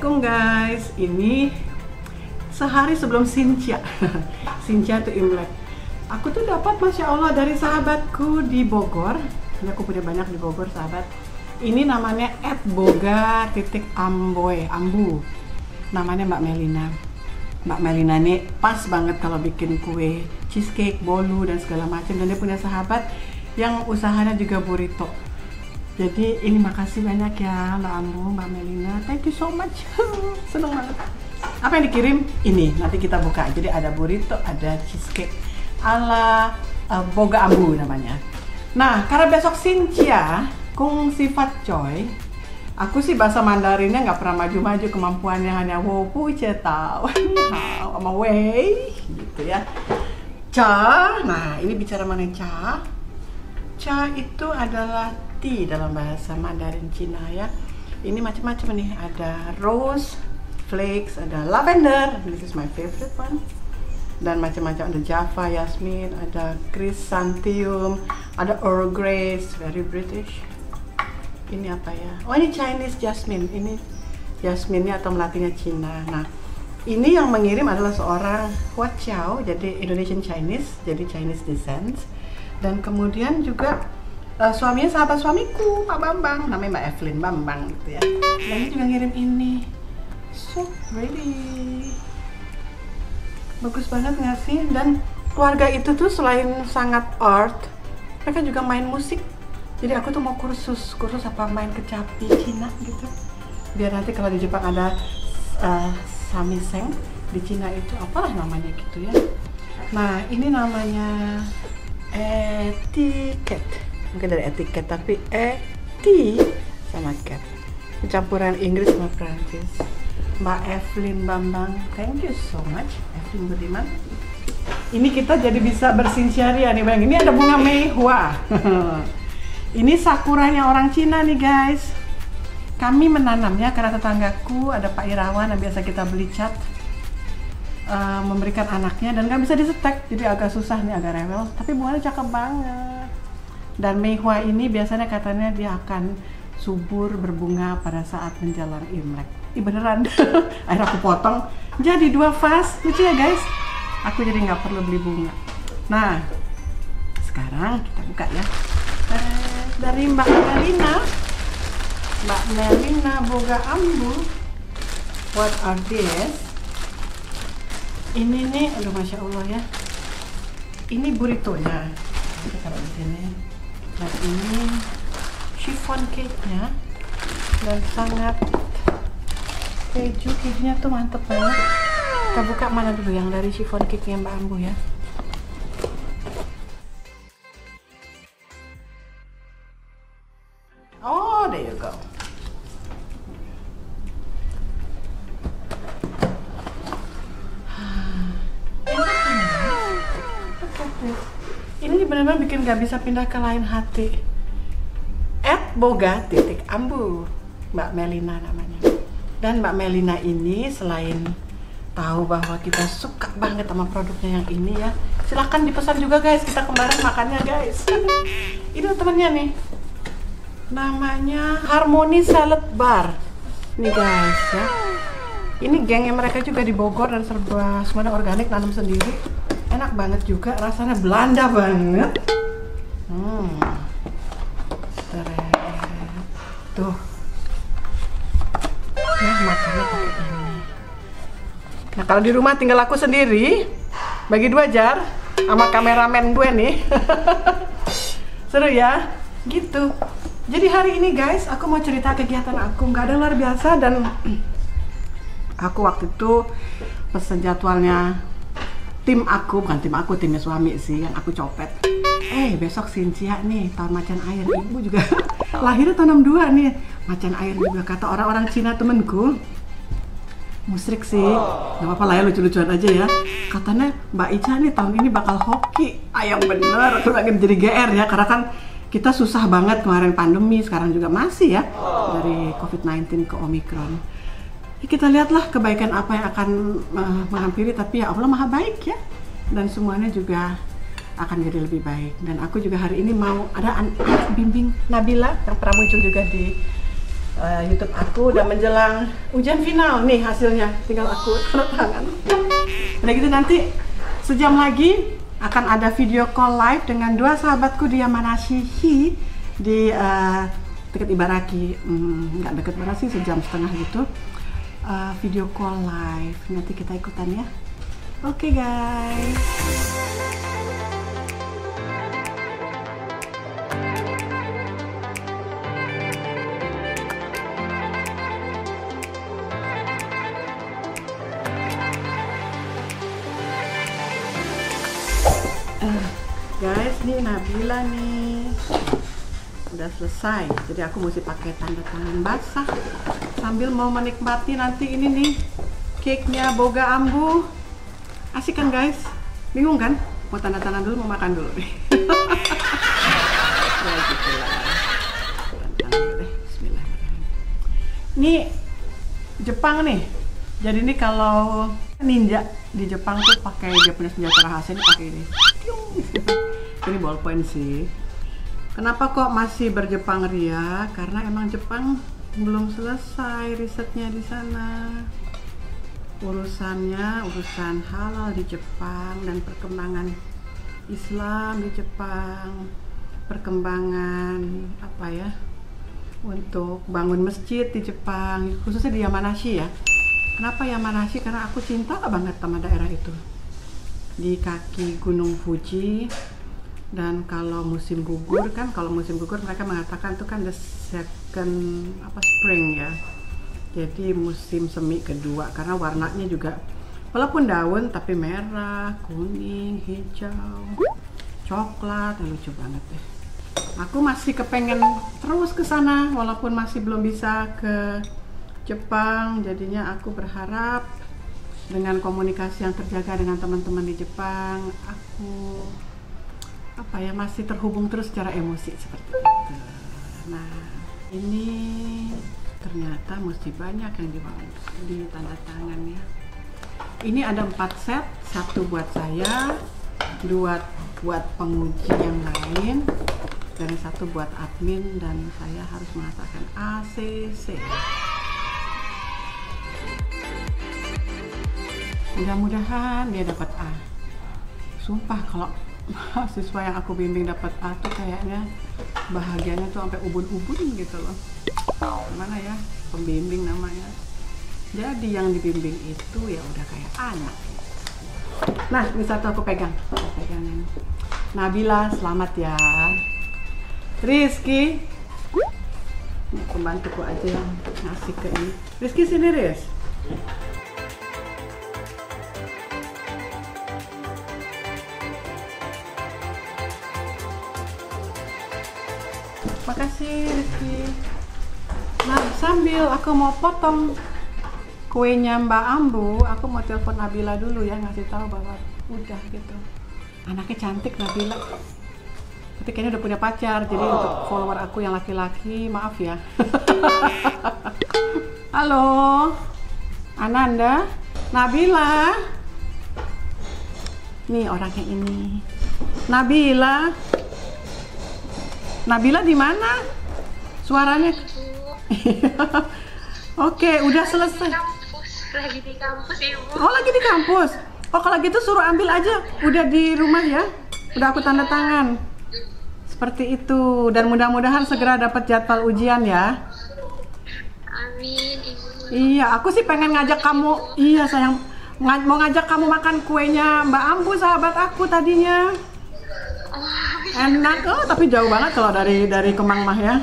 Assalamualaikum guys. Ini sehari sebelum Xinjia. Xinjia tuh Imlek. Aku tuh dapat Masya Allah dari sahabatku di Bogor. Ini aku punya banyak di Bogor sahabat. Ini namanya @boga_ambu. Namanya Mbak Melina. Mbak Melina ini pas banget kalau bikin kue, cheesecake, bolu dan segala macam. Dan dia punya sahabat yang usahanya juga burrito. Jadi ini makasih banyak ya Mbak Ambu, Mbak Melina. Thank you so much. Seneng banget. Apa yang dikirim? Ini nanti kita buka. Jadi ada burrito, ada cheesecake ala Boga Ambu namanya. Nah, karena besok Xinjia, Kung Sifat Choi. Aku sih bahasa Mandarinnya nggak pernah maju-maju, kemampuannya hanya wo pu che tao sama wei gitu ya. Cha, nah ini bicara mengenai cha. Cha itu adalah tea dalam bahasa Mandarin Cina ya. Ini macam-macam nih, ada rose flakes, ada lavender, this is my favorite one. Dan macam-macam, ada Java Yasmin, ada chrysanthemum, ada Earl Grey, very British. Ini apa ya? Oh ini Chinese jasmine. Ini jasminnya atau melatinya Cina. Nah ini yang mengirim adalah seorang Hua Chiao, jadi Indonesian Chinese, jadi Chinese descent. Dan kemudian juga suaminya sahabat suamiku, Pak Bambang, namanya Mbak Evelyn Bambang gitu ya. Dan ini juga ngirim ini, so pretty, bagus banget nggak sih? Dan keluarga itu tuh selain sangat art, mereka juga main musik. Jadi aku tuh mau kursus apa main kecapi Cina gitu. Biar nanti kalau di Jepang ada samiseng, di Cina itu apalah namanya gitu ya. Nah ini namanya etiket, mungkin dari etiket tapi sama cat, campuran Inggris sama Prancis. Mbak Evelyn Bambang, thank you so much Evelyn Budiman. Ini kita jadi bisa bersinsiaria nih bang. Ini ada bunga meihua. Ini sakuranya orang Cina nih guys. Kami menanamnya karena tetanggaku ada Pak Irawan yang biasa kita beli cat, memberikan anaknya dan nggak bisa disetek, jadi agak susah nih, agak rewel. Tapi bunganya cakep banget. Dan meihua ini biasanya katanya dia akan subur berbunga pada saat menjelang Imlek. Ih beneran. Akhirnya aku potong jadi 2 vas, lucu ya guys. Aku jadi nggak perlu beli bunga. Nah sekarang kita buka ya. Dari Mbak Melina Boga Ambu. What are these? Ini nih, aduh Masya Allah ya. Ini burritonya. Kita taruh di sini. Dan ini chiffon cake-nya. Dan sangat kejunya tuh mantep banget. Kita buka mana dulu yang dari chiffon cake-nya Mbak Ambu ya. Oh, there you go. Ini benar-benar bikin gak bisa pindah ke lain hati. @boga_ambu, Mbak Melina namanya. Dan Mbak Melina ini selain tahu bahwa kita suka banget sama produknya yang ini ya, silahkan dipesan juga guys, kita kemarin makannya guys. Ini temennya nih, namanya Harmony Salad Bar nih guys ya. Ini gengnya mereka juga di Bogor dan serba semuanya organik, nanam sendiri. Enak banget juga, rasanya Belanda banget. Tuh ya, makannya pakai ini. Nah kalau di rumah tinggal aku sendiri, bagi 2 jar sama kameramen gue nih. Seru ya gitu. Jadi hari ini guys, aku mau cerita kegiatan aku, nggak ada luar biasa. Dan aku waktu itu pesen jadwalnya tim aku, bukan tim aku, timnya suami sih, yang aku copet. Besok Xinjia nih, tahun macan air. Ibu juga lahirnya tahun 62 nih, macan air juga. Kata orang-orang Cina temenku, musrik sih, nggak apa-apa lah ya, lucu-lucuan aja ya. Katanya Mbak Ica nih tahun ini bakal hoki. Yang bener, aku lagi jadi GR ya, karena kan kita susah banget kemarin pandemi, sekarang juga masih ya, dari COVID-19 ke Omicron. Ya, kita lihatlah kebaikan apa yang akan menghampiri, tapi ya Allah maha baik ya, dan semuanya juga akan jadi lebih baik. Dan aku juga hari ini mau ada anak bimbing Nabila yang pernah muncul juga di YouTube aku udah menjelang ujian final nih hasilnya, tinggal aku tanda tangan. Udah gitu nanti sejam lagi akan ada video call live dengan dua sahabatku di Yamanashi di dekat Ibaraki, nggak dekat banget sih, sejam setengah gitu. Video call live, nanti kita ikutan ya. Oke guys. Guys, ini Nabila nih udah selesai, jadi aku mesti pakai tanda tangan basah sambil mau menikmati nanti ini nih cake-nya Boga Ambu. Asik kan guys? Bingung kan? Mau tanda tangan dulu, mau makan dulu nih. Ya gitulah. Bismillahirrahmanirrahim. Ini Jepang nih, jadi ini kalau ninja di Jepang tuh pakai dia punya senjata rahasia, ini pakai ini. Ini ballpoint sih. Kenapa kok masih berjepang ria? Karena emang Jepang belum selesai risetnya di sana. Urusan halal di Jepang dan perkembangan Islam di Jepang, perkembangan apa ya, untuk bangun masjid di Jepang, khususnya di Yamanashi ya. Kenapa Yamanashi? Karena aku cinta banget sama daerah itu, di kaki Gunung Fuji. Dan kalau musim gugur kan, mereka mengatakan itu kan the second spring ya. Jadi musim semi kedua, karena warnanya juga walaupun daun tapi merah, kuning, hijau, coklat, lucu banget deh. Aku masih kepengen terus ke sana walaupun masih belum bisa ke Jepang. Jadinya aku berharap dengan komunikasi yang terjaga dengan teman-teman di Jepang, aku masih terhubung terus secara emosi seperti itu. Nah, ini ternyata mesti banyak yang di tanda tangan ya. Ini ada 4 set, 1 buat saya, 2 buat penguji yang lain, dan 1 buat admin, dan saya harus mengatakan ACC. Mudah-mudahan dia dapat A. Sumpah kalau siswa yang aku bimbing dapat A tuh kayaknya bahagianya tuh sampai ubun-ubun gitu loh. Gimana ya, pembimbing namanya. Jadi yang dibimbing itu ya udah kayak anak. Nah, ini 1 aku pegang. Pegangin. Nabila, selamat ya. Rizky, ini pembantuku aja yang ngasih ke ini. Rizky sini, Riz. Makasih Rizky. Nah, sambil aku mau potong kuenya Mbak Ambu, aku mau telepon Nabila dulu ya, ngasih tahu bahwa udah gitu. Anaknya cantik Nabila. Tapi kayaknya udah punya pacar, jadi untuk follower aku yang laki-laki, maaf ya. Halo, Ananda, Nabila. Nih orangnya ini. Nabila. Nabila di mana? Suaranya. Oke, udah selesai. Lagi di kampus, Ibu. Oh, lagi di kampus. Oh, kalau gitu suruh ambil aja. Udah di rumah ya. Udah aku tanda tangan. Seperti itu. Dan mudah-mudahan segera dapat jadwal ujian ya. Amin, Ibu. Iya, aku sih pengen ngajak kamu. Iya, sayang. Mau ngajak kamu makan kuenya Mbak Ambu, sahabat aku tadinya. Enak, tapi jauh banget kalau dari Kemang mah ya.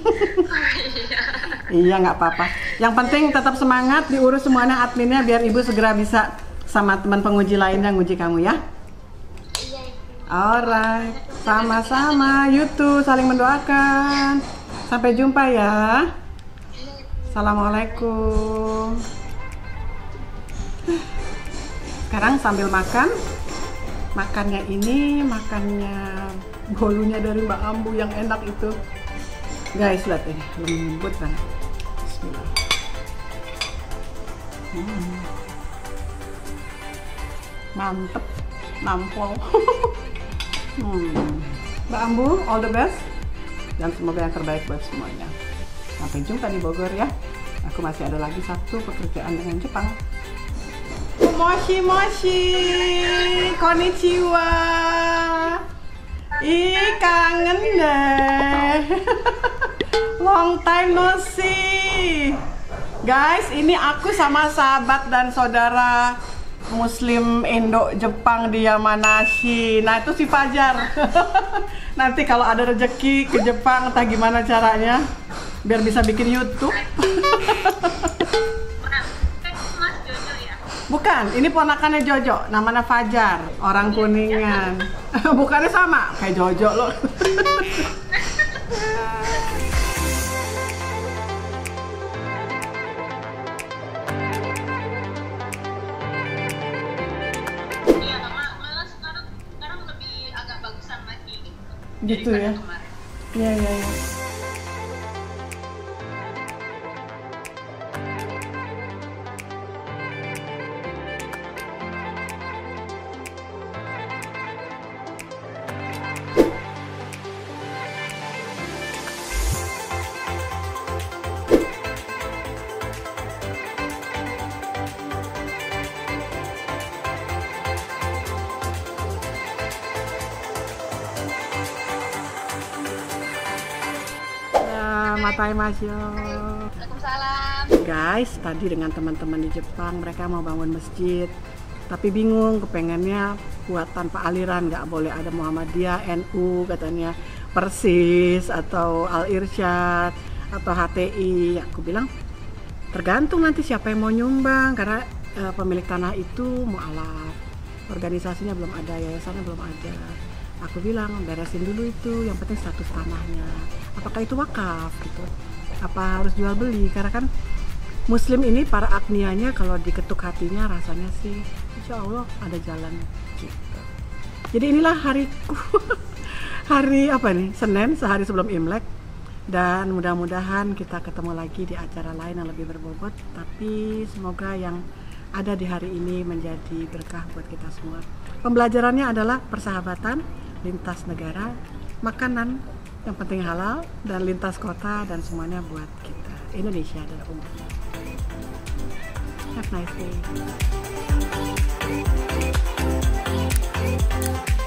Iya, nggak apa-apa. Yang penting tetap semangat, diurus semuanya adminnya biar ibu segera bisa sama teman penguji lainnya nguji kamu ya. Alright, sama-sama. YouTube saling mendoakan. Sampai jumpa ya. Assalamualaikum. Sekarang sambil makan. Makannya bolunya dari Mbak Ambu yang enak itu. Guys, lihat ini, lembut banget. Bismillah. Mantep, nampol. Mbak Ambu, all the best. Dan semoga yang terbaik buat semuanya. Sampai jumpa di Bogor ya. Aku masih ada lagi satu pekerjaan dengan Jepang. Moshi moshi, konnichiwa. Ih, kangen deh. Long time no see. Guys, ini aku sama sahabat dan saudara Muslim Indo Jepang di Yamanashi. Nah, itu si Fajar. Nanti kalau ada rezeki ke Jepang, entah gimana caranya biar bisa bikin YouTube. Mas Jojo ya? Bukan, ini ponakannya Jojo, namanya Fajar, orang Kuningan. Bukannya sama kayak Jojo loh. Iya, malah sekarang lebih agak bagusan lagi Gitu daripada ya. kemarin. Iya, iya, iya. Matai Masyo. Waalaikumsalam. Guys, tadi dengan teman-teman di Jepang, mereka mau bangun masjid, tapi bingung, kepengennya buat tanpa aliran, nggak boleh ada Muhammadiyah, NU, katanya Persis, atau Al Irsyad, atau HTI. Aku bilang, tergantung nanti siapa yang mau nyumbang, karena pemilik tanah itu mualaf, organisasinya belum ada, yayasannya belum ada. Aku bilang, beresin dulu itu, yang penting status tanahnya. Apakah itu wakaf gitu? Apa harus jual beli? Karena kan Muslim ini para agnianya kalau diketuk hatinya rasanya sih, insya Allah ada jalan gitu. Jadi inilah hariku, hari apa nih? Senin, sehari sebelum Imlek. Dan mudah-mudahan kita ketemu lagi di acara lain yang lebih berbobot. Tapi semoga yang ada di hari ini menjadi berkah buat kita semua. Pembelajarannya adalah persahabatan lintas negara, makanan yang penting halal, dan lintas kota, dan semuanya buat kita. Indonesia adalah umatnya. Have a nice day.